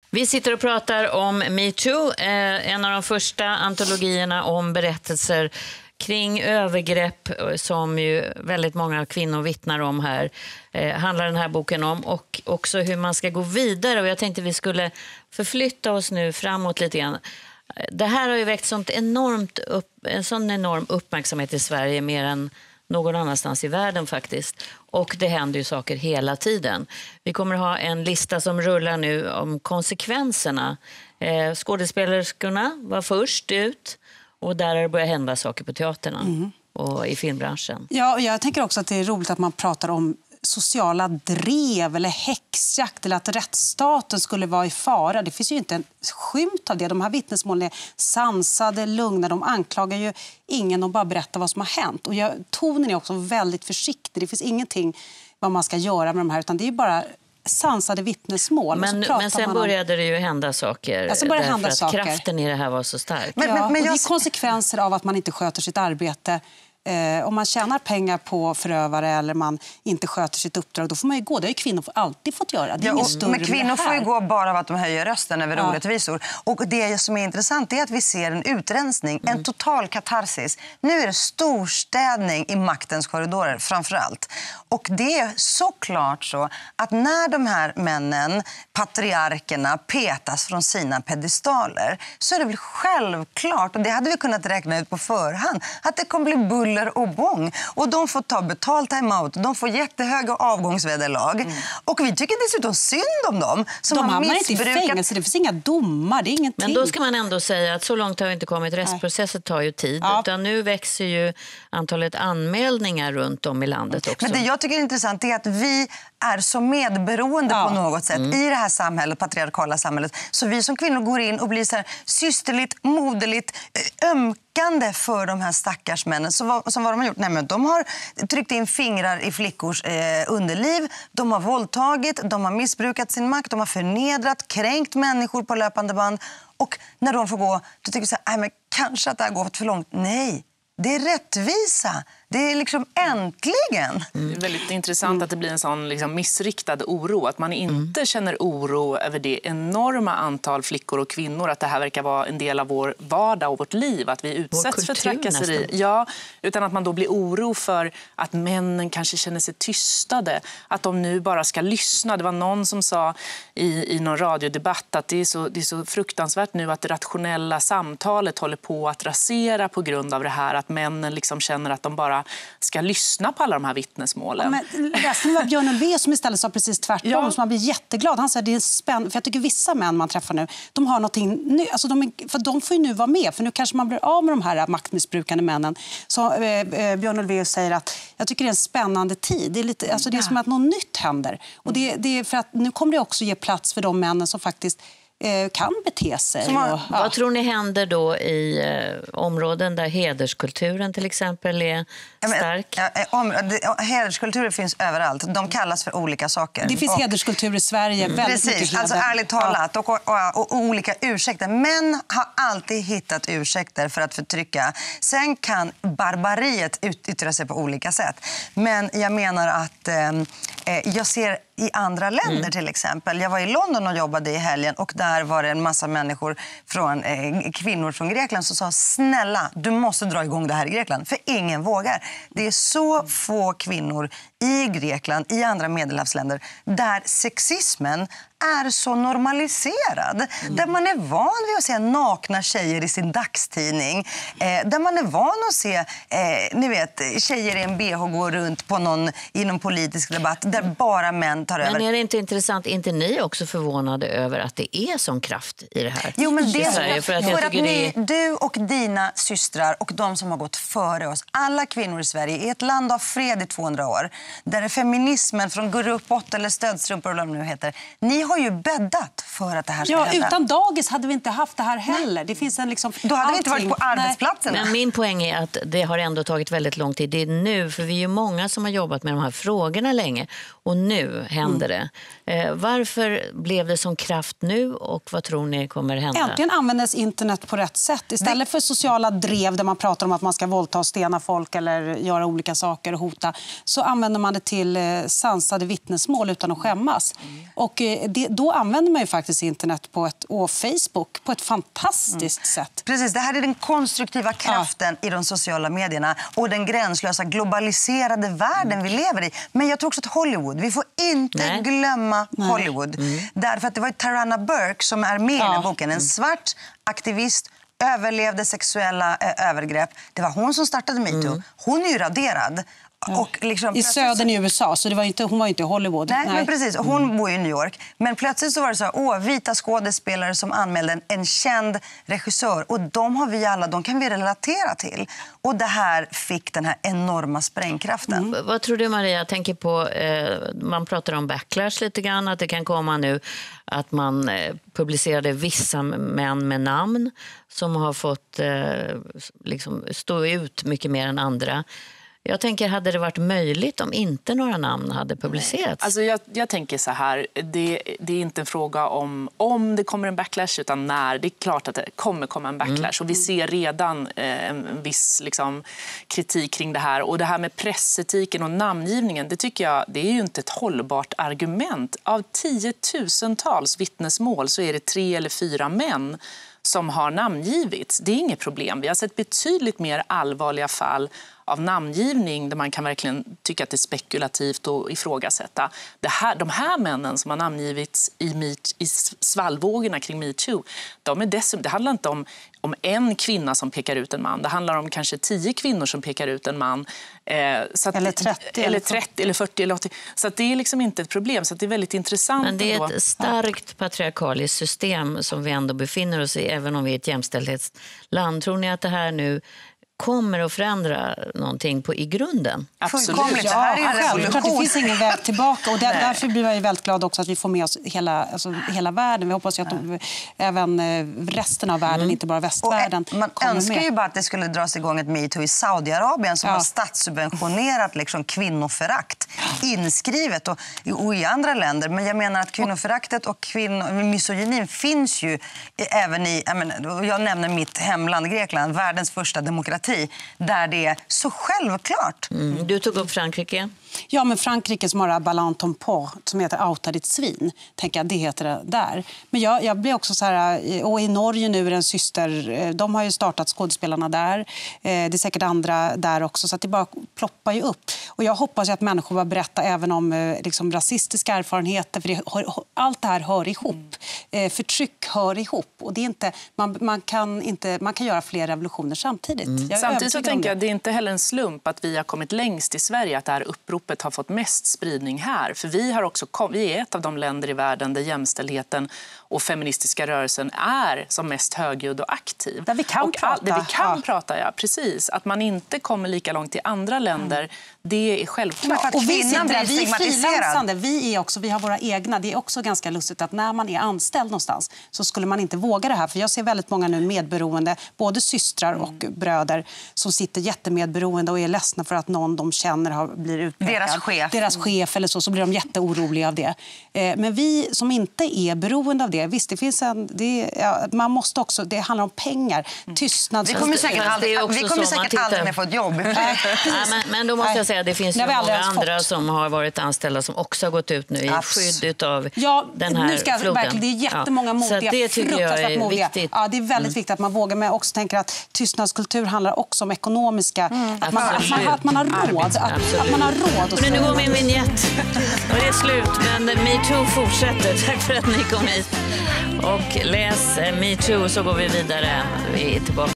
Vi sitter och pratar om MeToo, en av de första antologierna om berättelser kring övergrepp som ju väldigt många kvinnor vittnar om här. Handlar den här boken om, och också hur man ska gå vidare. Och jag tänkte vi skulle förflytta oss nu framåt lite grann. Det här har ju väckt en sån enorm uppmärksamhet i Sverige, mer än någon annanstans i världen faktiskt. Och det händer ju saker hela tiden. Vi kommer ha en lista som rullar nu om konsekvenserna. Skådespelerskorna var först ut, och där har det börjat hända saker på teaterna och i filmbranschen. Ja, jag tänker också att det är roligt att man pratar om sociala drev eller häxjakt, eller att rättsstaten skulle vara i fara. Det finns ju inte en skymt av det. De här vittnesmålen är sansade, lugna. De anklagar ju ingen, och bara berättar vad som har hänt. Och tonen är också väldigt försiktig. Det finns ingenting vad man ska göra med de här, utan det är bara sansade vittnesmål. Men sen började det ju hända saker. Ja, sen började det hända saker. Kraften i det här var så stark. Men det är konsekvenser av att man inte sköter sitt arbete. Om man tjänar pengar på förövare eller man inte sköter sitt uppdrag, då får man ju gå. Det har ju kvinnor alltid fått göra. Det är ingen större men kvinnor får ju gå bara av att de höjer rösten över orättvisor. Och det som är intressant är att vi ser en utrensning, en total katarsis. Nu är det storstädning i maktens korridorer framförallt. Och det är såklart så att när de här männen, patriarkerna, petas från sina pedestaler, så är det väl självklart, och det hade vi kunnat räkna ut på förhand, att det kommer bli buller och bång. Och de får ta betalt time-out. De får jättehöga avgångsvederlag. Och vi tycker dessutom synd om dem som de har missbrukat. Inte i fängelse. Det finns inga domar. Det är ingenting. Men då ska man ändå säga att så långt har vi inte kommit. Rättsprocessen tar ju tid. Ja. Utan nu växer ju antalet anmälningar runt om i landet också. Men det jag tycker är intressant är att vi är så medberoende på något sätt i det här samhället, patriarkala samhället. Så vi som kvinnor går in och blir så här systerligt, moderligt, ömkande för de här stackars männen. Så vad de har gjort? Nej, men de har tryckt in fingrar i flickors underliv. De har våldtagit, de har missbrukat sin makt, de har förnedrat, kränkt människor på löpande band. Och när de får gå, då tycker jag så här, nej men kanske att det har gått för långt. Nej, det är rättvisa. Det är liksom äntligen. Det är väldigt intressant att det blir en sån liksom missriktad oro. Att man inte känner oro över det enorma antal flickor och kvinnor. Att det här verkar vara en del av vår vardag och vårt liv. Att vi utsätts för trakasseri. Ja, utan att man då blir oro för att männen kanske känner sig tystade. Att de nu bara ska lyssna. Det var någon som sa i någon radiodebatt att det är så fruktansvärt nu att det rationella samtalet håller på att rasera på grund av det här. Att männen liksom känner att de bara ska lyssna på alla de här vittnesmålen. Ja, men läste ni Björn Ulvaeus som istället sa precis tvärtom, som man blir jätteglad. Han säger det är spännande, för jag tycker vissa män man träffar nu, de har någonting nytt, alltså för de får ju nu vara med, för nu kanske man blir av med de här maktmissbrukande männen. Så Björn Ulvaeus säger att jag tycker det är en spännande tid. Det är lite, alltså det är som att något nytt händer. Och det är för att nu kommer det också ge plats för de männen som faktiskt kan bete sig. Vad tror ni händer då i områden där hederskulturen till exempel är stark? Hederskulturer finns överallt. De kallas för olika saker. Det finns hederskultur i Sverige. Väldigt mycket alltså ärligt talat. Och olika ursäkter. Män har alltid hittat ursäkter för att förtrycka. Sen kan barbariet yttra sig på olika sätt. Men jag menar att jag ser i andra länder till exempel. Jag var i London och jobbade i helgen, och där var det en massa människor kvinnor från Grekland som sa snälla, du måste dra igång det här i Grekland, för ingen vågar. Det är så få kvinnor i Grekland, i andra medelhavsländer, där sexismen är så normaliserad. Där man är van vid att se nakna tjejer i sin dagstidning. Där man är van att se ni vet, tjejer i en BH gå runt i någon politisk debatt där bara män tar över. Men är det inte intressant, inte ni också förvånade över att det är sån kraft i det här? Jo, men det är Sverige, för att du och dina systrar och de som har gått före oss, alla kvinnor i Sverige, i ett land av fred i 200 år, där feminismen från Guruppåt eller stödstrumpor eller vad de nu heter, ni har ju bäddat för att det här ska hända. Utan dagis hade vi inte haft det här heller. Det finns en liksom, då hade vi inte varit på arbetsplatsen. Men min poäng är att det har ändå tagit väldigt lång tid. Det är nu, för vi är ju många som har jobbat med de här frågorna länge. Och nu händer det. Varför blev det sån kraft nu, och vad tror ni kommer hända? Äntligen användes internet på rätt sätt. Istället för sociala drev där man pratar om att man ska våldta och stena folk eller göra olika saker och hota, så använder man det till sansade vittnesmål utan att skämmas. Och det då använder man ju faktiskt internet och Facebook på ett fantastiskt sätt. Precis, det här är den konstruktiva kraften i de sociala medierna och den gränslösa globaliserade världen vi lever i. Men jag tror också att Hollywood, vi får inte glömma Hollywood. Därför att det var Tarana Burke som är med i den här boken, en svart aktivist, överlevde sexuella övergrepp. Det var hon som startade MeToo. Hon är ju raderad. Och liksom, i södern i USA, så hon var inte i Hollywood. Nej, men precis. Hon bor i New York. Men plötsligt så var det så här, vita skådespelare som anmälde en känd regissör. Och de kan vi relatera till. Och det här fick den här enorma sprängkraften. Vad tror du, Maria? Jag tänker på, man pratar om backlash lite grann, att det kan komma nu att man publicerade vissa män med namn som har fått liksom stå ut mycket mer än andra. Jag tänker, hade det varit möjligt om inte några namn hade publicerats? Alltså jag tänker så här, det är inte en fråga om det kommer en backlash, utan när. Det är klart att det kommer komma en backlash. Och vi ser redan en viss liksom, kritik kring det här. Och det här med pressetiken och namngivningen, det tycker jag, det är ju inte ett hållbart argument. Av 10-tusentals vittnesmål så är det 3 eller 4 män som har namngivits. Det är inget problem. Vi har sett betydligt mer allvarliga fall av namngivning där man kan verkligen tycka att det är spekulativt och ifrågasätta. De här männen som har namngivits i svallvågorna kring MeToo, det handlar inte om en kvinna som pekar ut en man. Det handlar om kanske 10 kvinnor som pekar ut en man. Eller 30. Eller 30, eller 40, eller 80. Så att det är liksom inte ett problem. Så att det är väldigt intressant. Men det är ett starkt patriarkaliskt system som vi ändå befinner oss i, även om vi är ett jämställdhetsland. Tror ni att det här nu kommer att förändra någonting i grunden? Absolut. Det här är en självklart, det finns ingen väg tillbaka. Och därför blir jag väldigt glad också att vi får med oss hela världen. Vi hoppas ju att även resten av världen, inte bara västvärlden, man önskar ju bara att det skulle dras igång ett MeToo i Saudiarabien som har statssubventionerat liksom kvinnoförakt inskrivet och i andra länder. Men jag menar att kvinnoföraktet och misogynin finns ju även i, jag nämner mitt hemland Grekland, världens första demokrati, där det är så självklart. Du tog upp Frankrike. Ja, men Frankrike som har Ballon ton port, som heter Outa ditt svin, tänker jag, det heter det där. Men jag blir också så här, och i Norge nu är det en syster, de har ju startat skådespelarna där. Det är säkert andra där också, så att det bara ploppar ju upp. Och jag hoppas ju att människor bara berättar även om liksom, rasistiska erfarenheter, för allt det här hör ihop. Förtryck hör ihop. Och det är inte, man kan göra fler revolutioner samtidigt. Samtidigt så tänker jag att det är inte heller en slump att vi har kommit längst i Sverige, att det här uppropet har fått mest spridning här. För vi är ett av de länder i världen där jämställdheten och feministiska rörelsen är som mest högljudd och aktiv. Där vi kan prata. Där vi kan prata, ja. Precis. Att man inte kommer lika långt i andra länder, det är självklart. Och vi är frilansande, vi har våra egna. Det är också ganska lustigt att när man är anställd någonstans så skulle man inte våga det här. För jag ser väldigt många nu medberoende, både systrar och bröder, som sitter jättemedberoende och är ledsna för att någon de känner blir utpekad. Deras chef eller så blir de jätteoroliga av det. Men vi som inte är beroende av det, visst, det finns man måste också, det handlar om pengar, tystnad. Vi kommer säkert aldrig med få ett jobb. Men då måste jag säga att det finns ju många andra som har varit anställda som också har gått ut nu i skydd av den här floden. Det är jättemånga modiga, det tycker jag är modiga. viktigt. Ja, det är väldigt viktigt att man vågar, men jag också tänker att tystnadskultur handlar också om ekonomiska, att man har råd. Att man har råd. Nu går min vignett och det är slut, men MeToo fortsätter. Tack för att ni kom hit och läs MeToo, så går vi vidare. Vi är tillbaka.